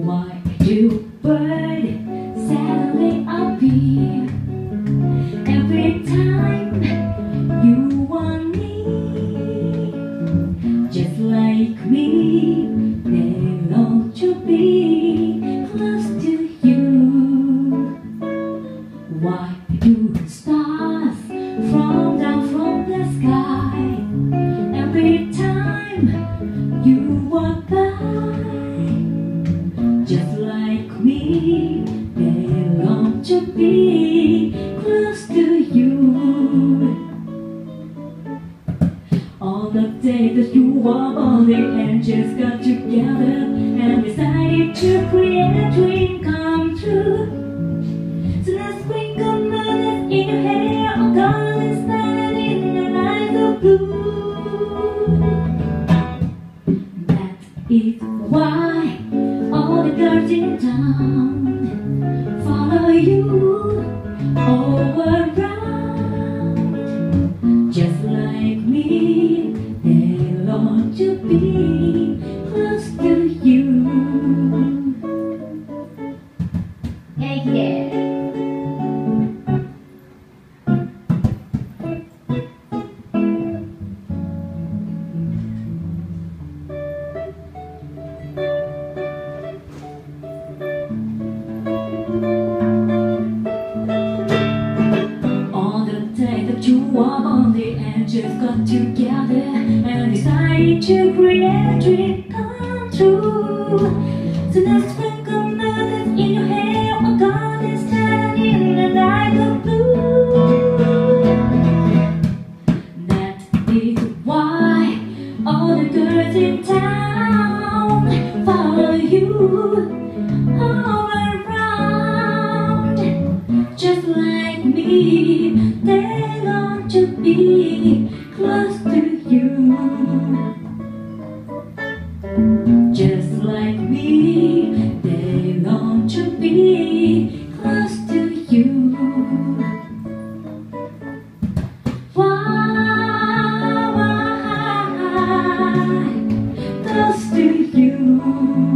Why do birds suddenly appear every time you want me? Just like me, they long to be close to you. Why do stars fall down from the sky every time you walk by? Just like me, they long to be close to you. On the day that you were born, the angels got together and decided to create a dream come true. So let's sprinkle moonlight in your hair, or golden standing in your eyes of blue. That is why all the girls in town follow you all around. Just like me, they long to be close to you. Yeah, yeah. You were born, the angels got together and decided to create a dream come true. So let's sprinkle moonlight in your hair, or golden standing in the night of blue. That is why all the girls in town follow you all around. Just like me, they long to be close to you. Just like me, they long to be close to you. Why close to you?